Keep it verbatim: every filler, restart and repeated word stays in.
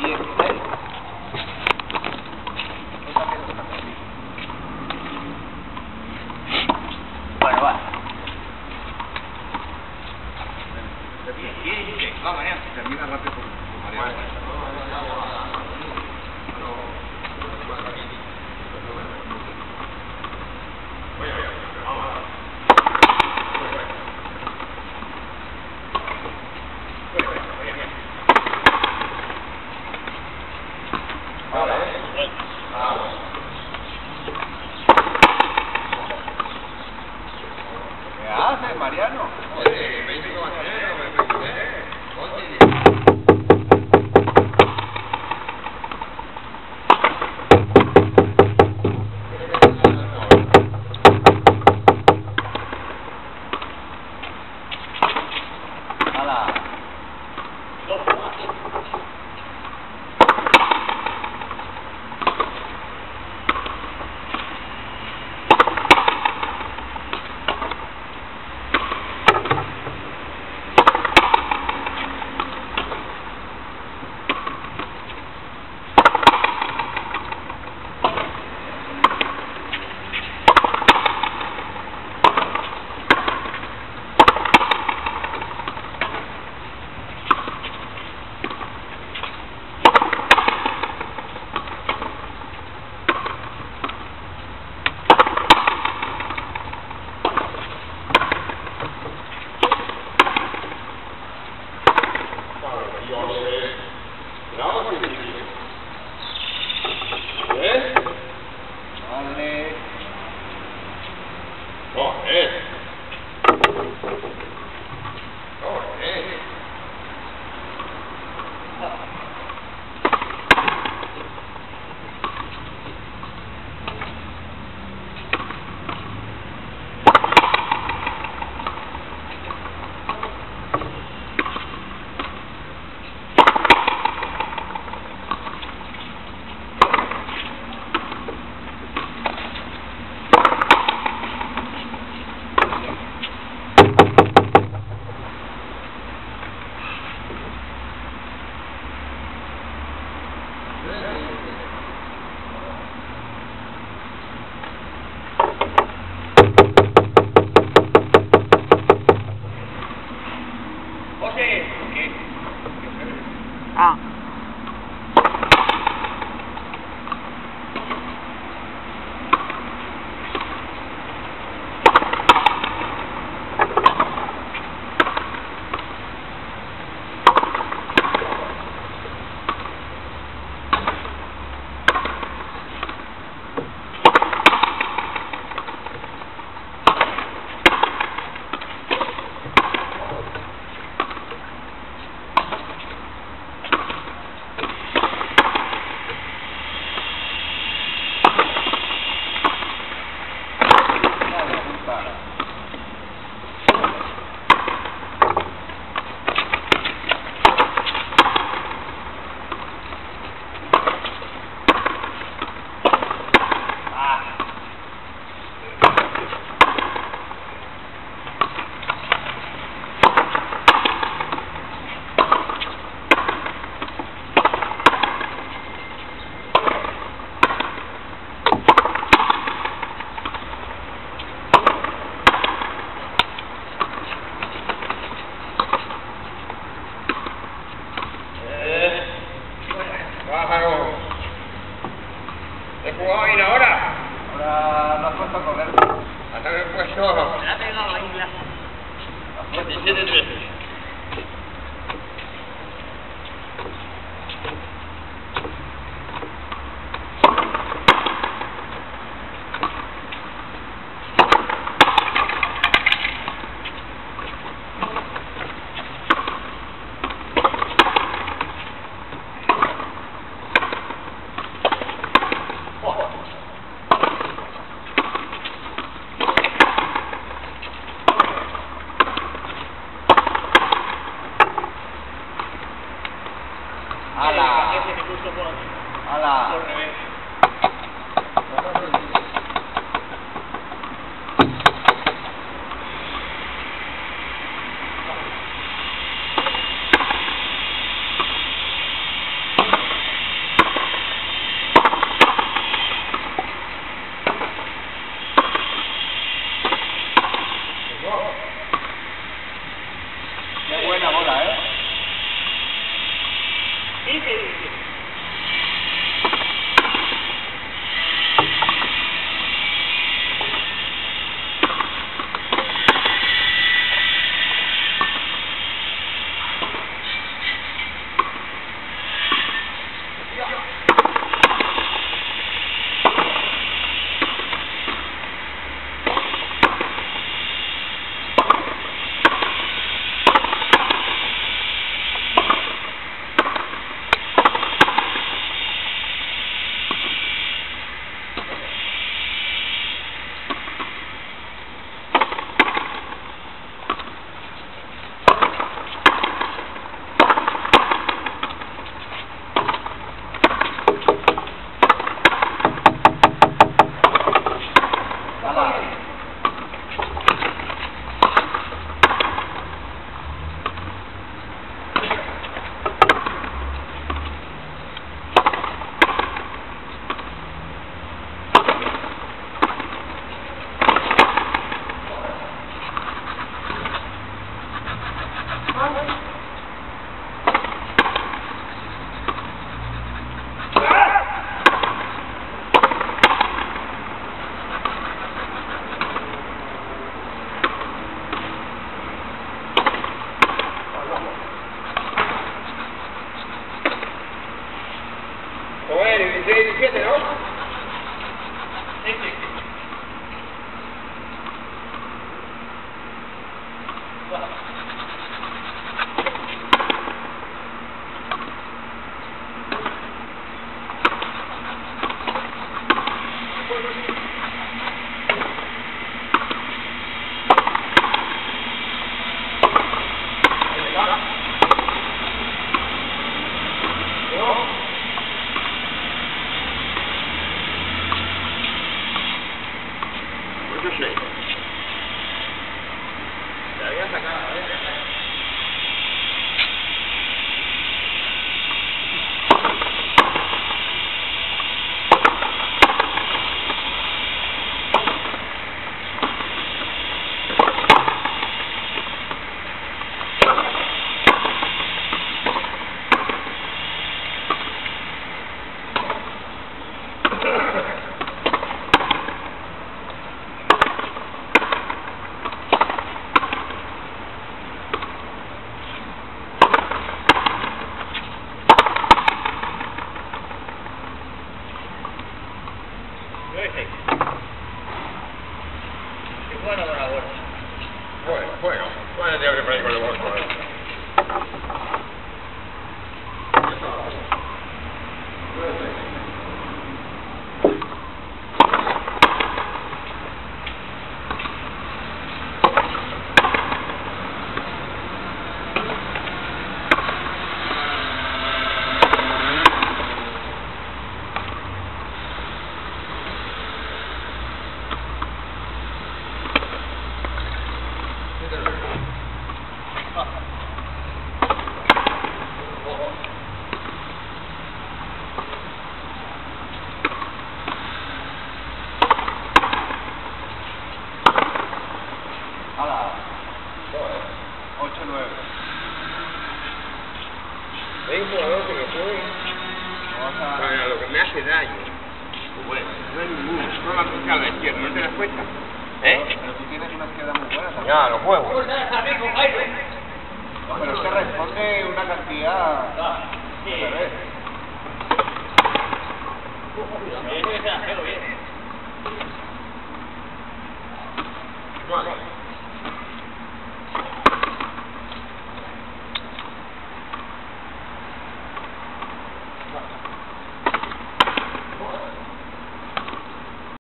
dieciséis. Bueno, va. Va, Mariano, termina rápido con, con Mariano. ¿Qué hace, Mariano? Oye, veinte coma cero, me pregunté. ¡Hala! Vale. Oh, eh. Oh, eh. Ah. ¿Te jugado bien ahora? Ahora lo has puesto a correr. Hasta me he puesto... Me ha pegado ahí la... siete tres. ¡Hala! ¡Hala! dice, dice. Joder, dieciséis, diecisiete, ¿no? Sí, sí, sí. Yo sé. Te había sacado, ¿eh? Qué bueno con la bolsa. Bueno, bueno, bueno, tengo que poner con el bolso. ocho nueve. Hay un jugador que me puede Vamos a... para lo que me hace daño. Pues bueno, no hay ninguno. No la toca a la izquierda, ¿no te das cuenta? ¿Eh? Pero tú tienes una izquierda muy buena también. Ya, los huevos. No, pero es que responde una cantidad... Sí. al revés. Tiene que ser bien. Vale.